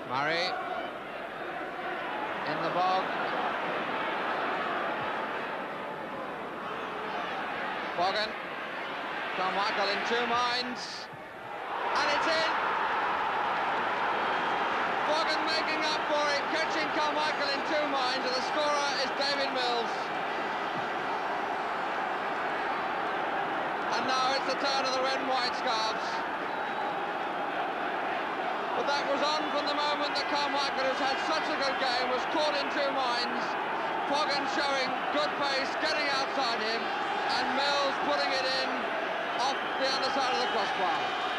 Murray in the bog. Bogan. Carmichael in two minds. And it's in. Bogan making up for it, catching Carmichael in two minds, and the scorer is David Mills. And now it's the turn of the red and white scarves. But that was on from the moment that Carmichael, who's had such a good game, was caught in two minds. Bogan showing good pace, getting outside him, and Mills putting it in off the underside of the crossbar.